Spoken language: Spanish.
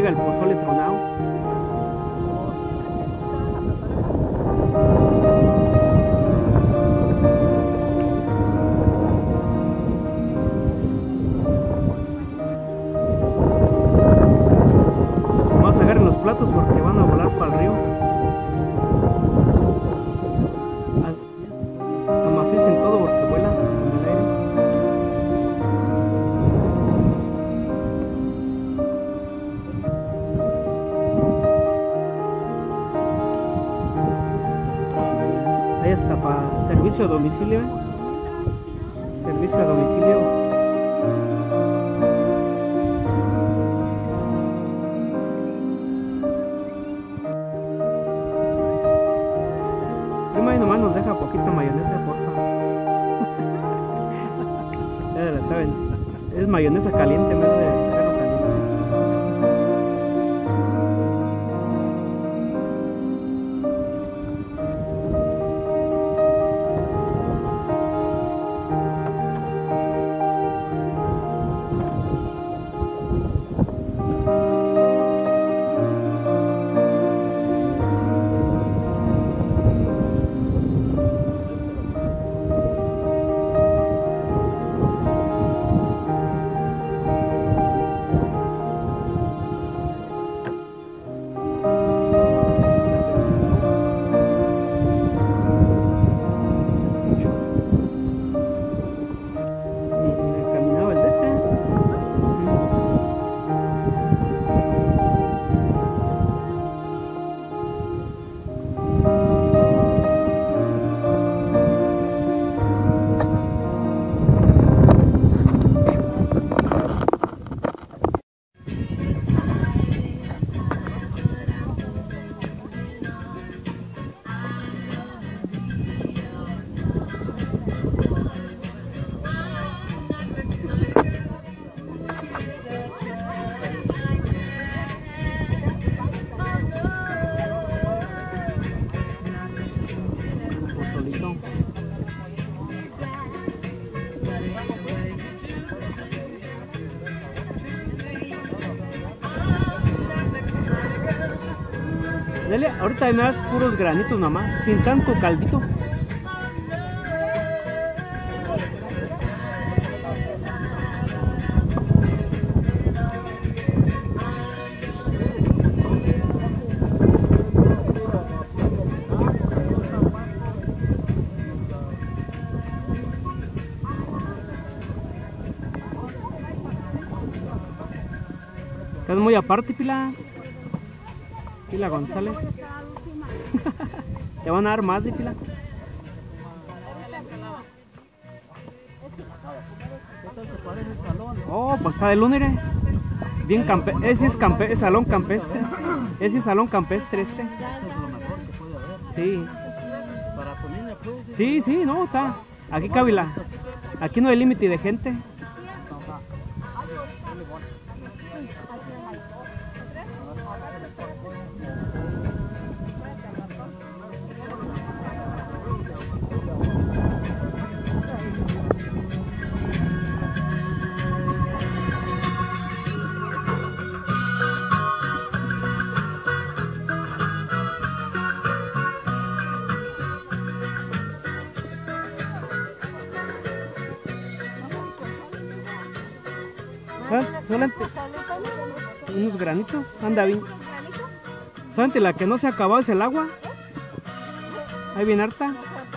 llega el pozole tronado. Más agarren los platos porque van a volar para el río. Amacicen todo porque vuelan en el aire. Ahí está para servicio a domicilio. Servicio a domicilio. Prima, ahí nomás nos deja poquita mayonesa, porfa. Ya la saben. Es mayonesa caliente en vez de perro caliente. Dale, ahorita me das puros granitos nomás, sin tanto caldito. Estás muy aparte, Pila. Pila González. Te van a dar más de Pila. Oh, pues está de lunes. Bien ese es salón campestre. Ese es salón campestre este. Sí. Sí, sí, no, está. Aquí cabe la. Aquí no hay límite de gente. Solamente unos granitos, anda bien. Solamente la que no se ha acabado es el agua. Ahí viene harta.